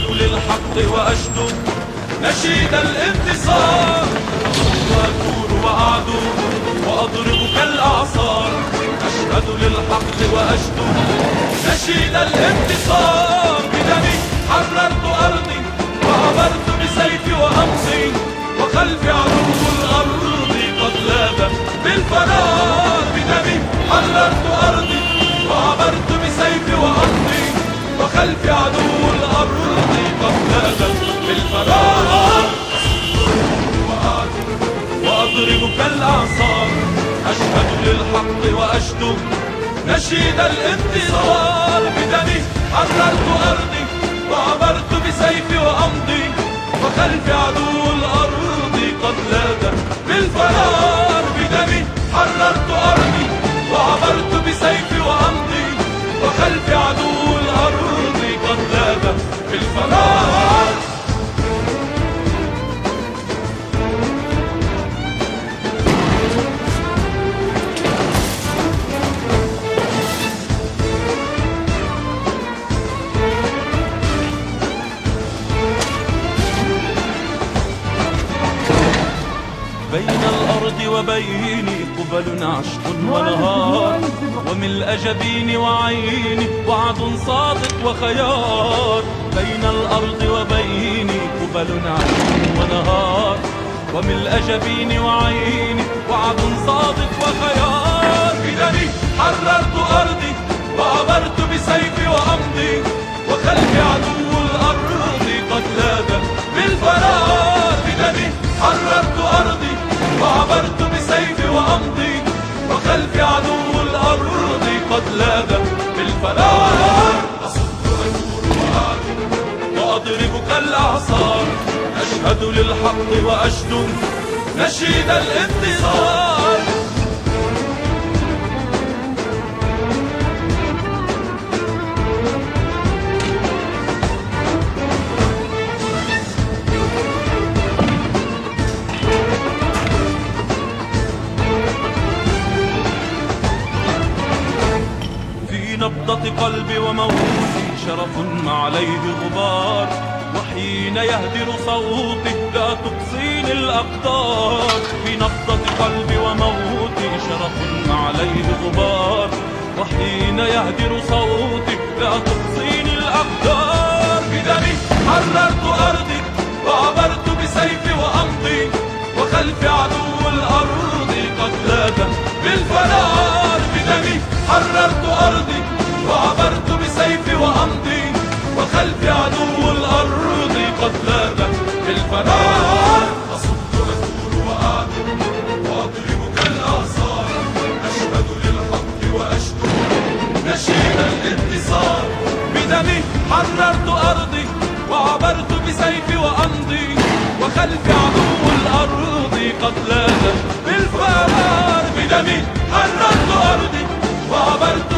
أشهد للحق وأشدو نشيد الانتصار، وأثور وأعدو وأضرب كالأعصار. أشهد للحق وأشدو نشيد الانتصار، بدمي حررت أرضي وعبرت بسيفي وأمضي، وخلف عدو الأرض قد لاذ بالفرار. بدمي حررت أرضي وعبرت بسيفي وأمضي، وخلف عدو الأرض قد لاذ بالفرار. وأضرب كالأعصار، أشهد للحق وأشدو نشيد الانتصار. بدمي حررت أرضي وعبرت بسيفي وأمضي، وخلف عدو الأرض قد لاذ بالفرار. بدمي حررت أرضي وعبرت بسيفي وأمضي، وخلف عدو الأرض قد لاذ بالفرار. بين الأرض وبيني قبل عشق ونهار، وملء جبيني وعيني وعد صادق وخيار. بين الأرض وبيني قبل عشق ونهار، وملء جبيني وعيني وعد صادق وخيار. بدمي حررت أرضي وعبرت بسيفي وأمضي، وخلف عدو الأرض قد لاذ بالفرار. بدمي حررت أرضي وعبرت بسيفي وأمضي، وخلف عدو الأرض قد لاذ بالفرار. أصد وأثور وأعدو وأضرب كالأعصار، أشهد للحق وأشدو نشيد الانتصار. نبضة قلبي وموتي شرف ما عليه غبار، وحين يهدر صوتي لا تقصيني الأقدار. في نبضة قلبي وموتي شرف ما عليه غبار، وحين يهدر صوتي لا تقصيني الأقدار. بدمي حررت أرضي وعبرت بسيفي وأمضي، وخلف عدو الأرض قد لاذ بالفرار. بدمي حررت أرضي وعبرت بسيفي وأمضي، وخلف عدو الأرض قد لاذ بالفرار. أصد وأثور وأعدو وأضرب كالأعصار، أشهد للحق وأشدو نشيد الانتصار. بدمي حررت أرضي وعبرت بسيفي وأمضي، وخلف عدو الأرض قد لاذ بالفرار. بدمي حررت أرضي وعبرت